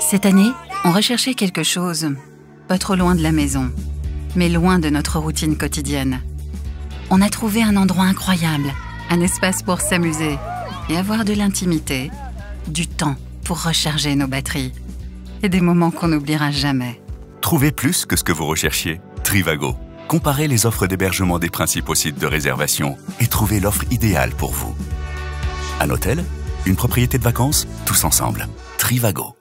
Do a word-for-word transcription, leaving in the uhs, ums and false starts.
Cette année, on recherchait quelque chose, pas trop loin de la maison, mais loin de notre routine quotidienne. On a trouvé un endroit incroyable, un espace pour s'amuser et avoir de l'intimité, du temps pour recharger nos batteries et des moments qu'on n'oubliera jamais. Trouvez plus que ce que vous recherchiez. Trivago. Comparez les offres d'hébergement des principaux sites de réservation et trouvez l'offre idéale pour vous. Un hôtel? Une propriété de vacances? Tous ensemble. Trivago.